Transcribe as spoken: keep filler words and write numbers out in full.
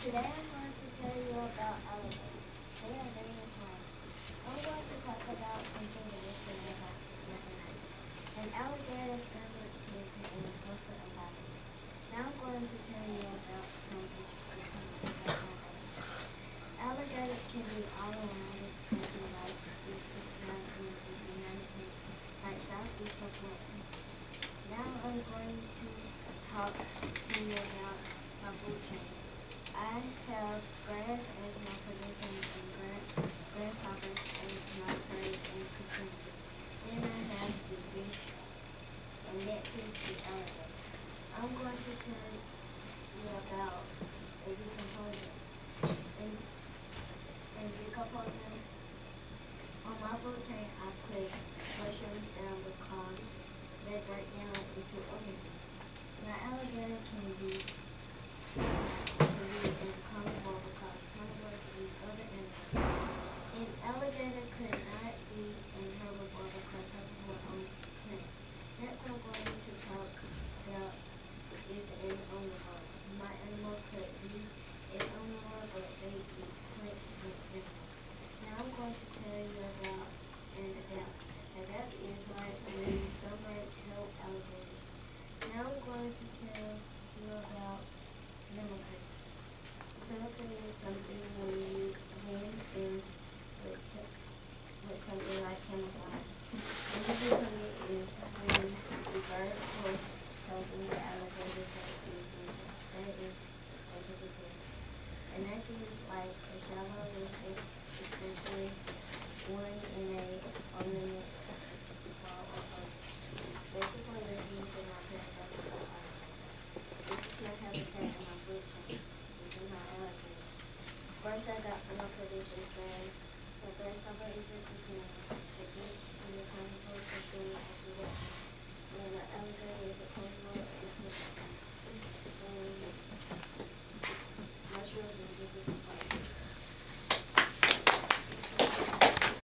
Today I'm going to tell you about alligators. They are very smart. I'm going to talk about something that is about overnight. An alligator stomach is in a coastal environment. Now I'm going to tell you about some interesting things about alligators. Alligators can be all around the country, like species found in the United States, like southeast of Florida. Now I'm going to talk to you about my food chain. I have grass as my producer and gra- grasshoppers as my birds and consumer. Then I have the fish, and next is the alligator. I'm going to tell you about a decomposer. And, and decomposing on my food chain, I put mushrooms down because they break down into organisms. My alligator can be An alligator could not be an herbivore because herbivore own plants. Next I'm going to talk about is an omnivore. My animal could be an omnivore, but they eat plants and animals. Now I'm going to tell you about an adapt. Adapt is like when some birds help alligators. Now I'm going to tell you about mimicry. Mimicry is something when you blend in with, with something like camouflage. Mimicry is when the bird will helping the alligator that is that is basically good. And that is like a shallow recess, especially one in a ornament wall or post. Thank you for listening to my paragraph about alligators. This is my habitat and my food chain. This is my alligator. First I got from my producer's grass.